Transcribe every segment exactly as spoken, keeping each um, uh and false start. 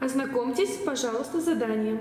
Ознакомьтесь, пожалуйста, с заданием.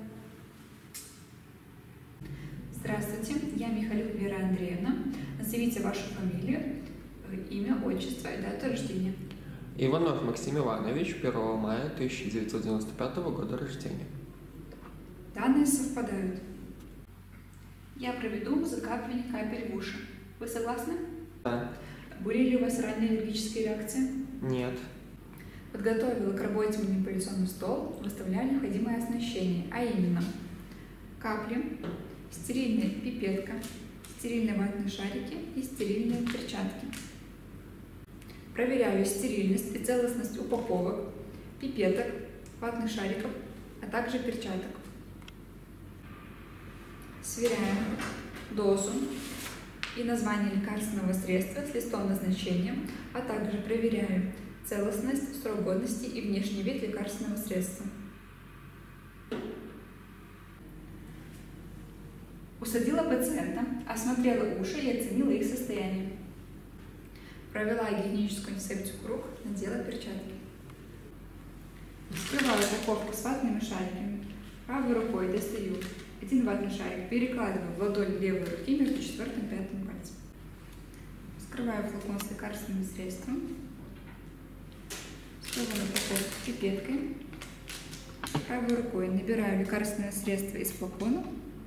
Здравствуйте, я Михалюк Вера Андреевна. Назовите вашу фамилию, имя, отчество и дату рождения. Иванов Максим Иванович, первого мая тысяча девятьсот девяносто пятого года рождения. Данные совпадают. Я проведу закапывание капель в уши. Вы согласны? Да. Были ли у вас ранние аллергические реакции? Нет. Подготовила к работе манипуляционный стол, выставляю необходимое оснащение, а именно капли, стерильная пипетка, стерильные ватные шарики и стерильные перчатки. Проверяю стерильность и целостность упаковок, пипеток, ватных шариков, а также перчаток. Сверяем дозу и название лекарственного средства с листом назначения, а также проверяю целостность, срок годности и внешний вид лекарственного средства. Усадила пациента, осмотрела уши и оценила их состояние. Провела гигиеническую антисептику рук, надела перчатки. Вскрываю упаковку с ватными шариками. Правой рукой достаю один ватный шарик, перекладываю в ладонь левой руки между четвертым и пятым пальцем. Вскрываю флакон с лекарственным средством. Вскрываю упаковку пипеткой. Правой рукой набираю лекарственное средство из флакона.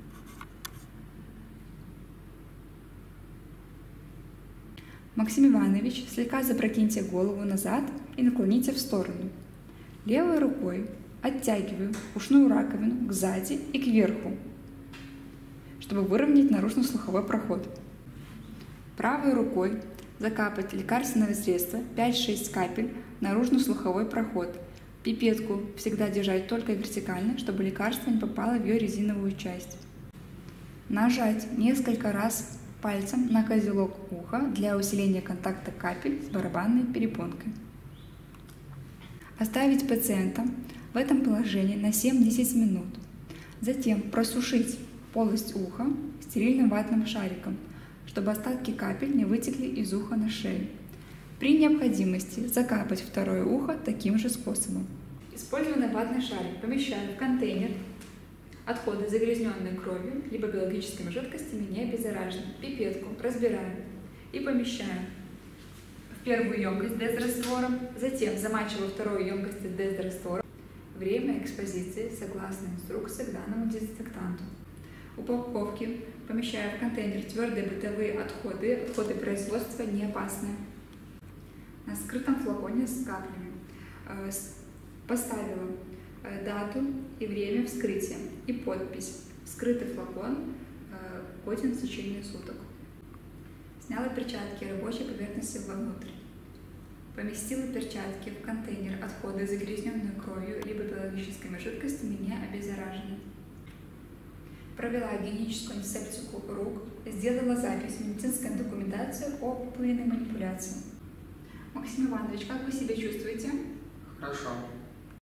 Максим Иванович, слегка запрокиньте голову назад и наклоните в сторону. Левой рукой оттягиваю ушную раковину к сзади и кверху, чтобы выровнять наружно-слуховой проход. Правой рукой закапать лекарственное средство пять-шесть капель в наружно-слуховой проход. Пипетку всегда держать только вертикально, чтобы лекарство не попало в ее резиновую часть. Нажать несколько раз пальцем на козелок уха для усиления контакта капель с барабанной перепонкой. Оставить пациента в этом положении на семь-десять минут. Затем просушить полость уха стерильным ватным шариком, чтобы остатки капель не вытекли из уха на шею. При необходимости закапать второе ухо таким же способом. Использованный ватный шарик помещаю в контейнер. Отходы, загрязненные кровью либо биологическими жидкостями, не обеззаражены. Пипетку разбираю и помещаю в первую емкость дезраствором, затем замачиваю вторую емкость дезраствором. Время экспозиции согласно инструкции к данному дезинфектанту. Упаковки помещаю в контейнер твердые бытовые отходы, отходы производства не опасные. На скрытом флаконе с каплями поставила дату и время вскрытия и подпись. Вскрытый флакон годен в течение суток. Сняла перчатки рабочей поверхности вовнутрь. Поместила перчатки в контейнер отходы, загрязненные кровью либо биологическими жидкостями, не обеззаражены. Провела гигиеническую антисептику рук, сделала запись в медицинской документации о выполненной манипуляции. Максим Иванович, как вы себя чувствуете? Хорошо.